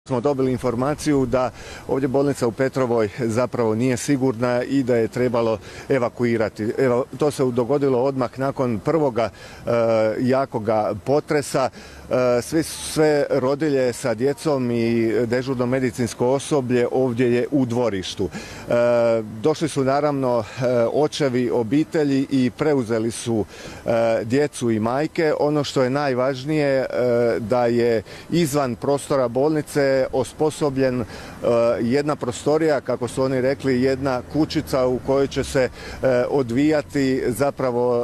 Smo dobili informaciju da ovdje bolnica u Petrovoj zapravo nije sigurna i da je trebalo evakuirati. To se dogodilo odmah nakon prvoga jakoga potresa. Sve rodilje sa djecom i dežurno medicinsko osoblje ovdje je u dvorištu. Došli su naravno očevi obitelji i preuzeli su djecu i majke. Ono što je najvažnije da je izvan prostora bolnice osposobljen jedna prostorija, kako su oni rekli, jedna kućica u kojoj će se odvijati zapravo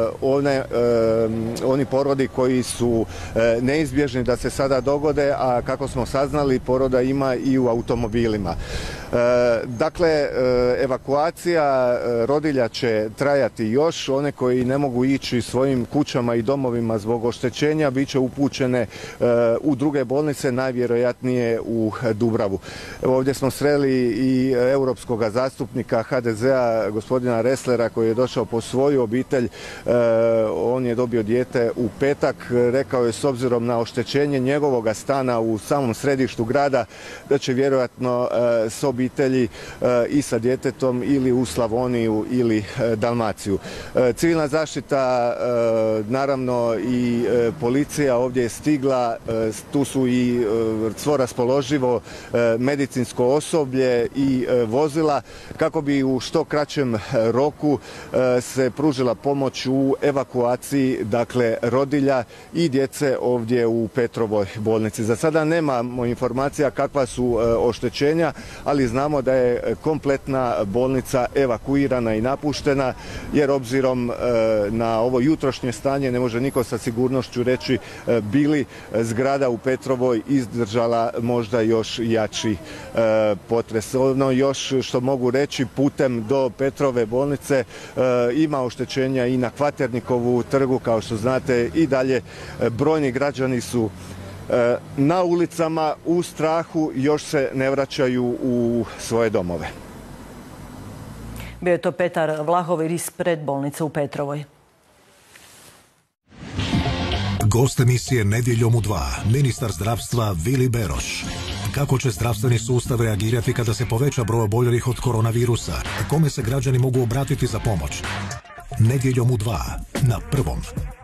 oni porodi koji su neizbježni da se sada dogode, a kako smo saznali, poroda ima i u automobilima. Dakle, evakuacija rodilja će trajati još. One koji ne mogu ići svojim kućama i domovima zbog oštećenja bit će upućene u druge bolnice, najvjerojatnije u Dubravu. Ovdje smo sreli i europskog zastupnika HDZ-a, gospodina Resslera, koji je došao po svoju obitelj. On je dobio dijete u petak. Rekao je s obzirom na oštećenje njegovog stana u samom središtu grada da će vjerojatno s obitelji i sa djetetom ili u Slavoniju ili Dalmaciju. Civilna zaštita, naravno i policija ovdje je stigla, tu su i svo raspoloživo medicinsko osoblje i vozila kako bi u što kraćem roku se pružila pomoć u evakuaciji, dakle, rodilja i djece ovdje u Petrovoj bolnici. Za sada nemamo informacija kakva su oštećenja, ali znamo da je kompletna bolnica evakuirana i napuštena, jer obzirom na ovo jutrošnje stanje ne može niko sa sigurnošću reći bi li zgrada u Petrovoj izdržala možda još jači potres. Ono još što mogu reći, putem do Petrove bolnice ima oštećenja i na Kvaternikovu trgu, kao što znate. I dalje brojni građani su na ulicama u strahu, još se ne vraćaju u svoje domove. Bio je to Petar Vlahović ispred bolnice u Petrovoj. Gost emisije Nedjeljom u 2, ministar zdravstva Vili Beroš. Kako će zdravstveni sustav reagirati kada se poveća broj oboljelih od koronavirusa? Kome se građani mogu obratiti za pomoć? Nedjeljom u 2 na Prvom.